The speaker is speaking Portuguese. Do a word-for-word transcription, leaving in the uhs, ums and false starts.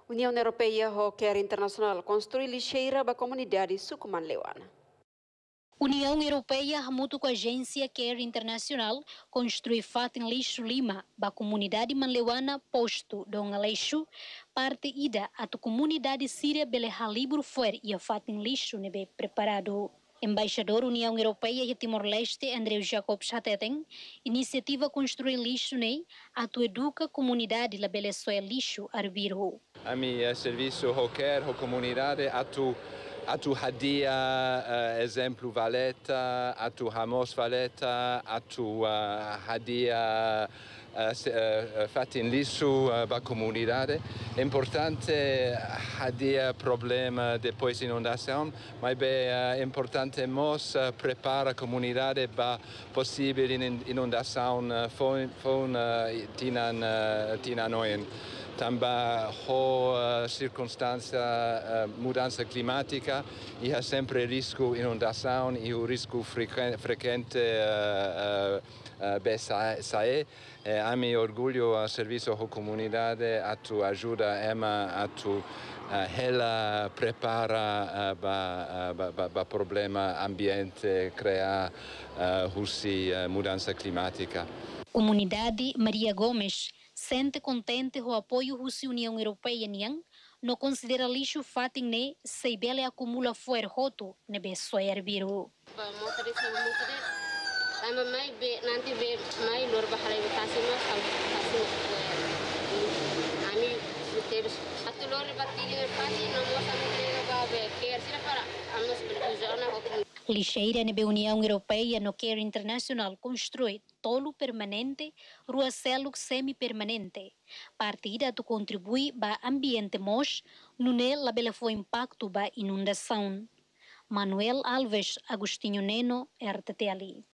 União Europeia e Care Internacional construir lixeira para a comunidade Sucumanleuana. União Europeia, junto com a agência Care Internacional, construi fatem lixo Lima, para a comunidade manleuana posto Dona Leixo, parte ida a tu comunidade síria bele halibro fuer e a fatem lixo nebe preparado. Embaixador União Europeia e Timor-Leste, Andreu Jacob Chateten, iniciativa construir lixo ne, a tu educa comunidade la bele soe lixo arbiro. A mi serviço Care, a comunidade, a tu a tu hadia uh, exemplo Valeta, a tu Ramos Valeta, a tu uh, hadia uh, uh, fatin lixo uh, para a comunidade. É importante hadia problema depois de inundação, mas é uh, importante nós uh, preparar a comunidade para possível inundação uh, von, von uh, tinan uh, tinanoen. Também a circunstância uh, mudança climática e há sempre risco de inundação e o risco frequente uh, uh, uh, sair. A mim orgulho a serviço da comunidade a tu ajuda Emma a tu ela prepara para uh, problema ambiente criar uh, uh, mudança climática. Comunidade Maria Gomes sente contente com o apoio da União Europeia niang, não considera lixo fatin ne se bele acumula fuer roto ne be soer biru. Sama mai be nanti be mai lor bahalai bekasi mas kasi ami terus atu lor batili bekasi namo sama tega ba be care sira para anos beljana hokum. Lixeira ne be União Europeia no Care Internacional construi tolo permanente, rua célula semi-permanente. Partida tu contribui para ambiente mos, nune la bela foi impacto ba inundação. Manuel Alves, Agostinho Neno, R T T ali.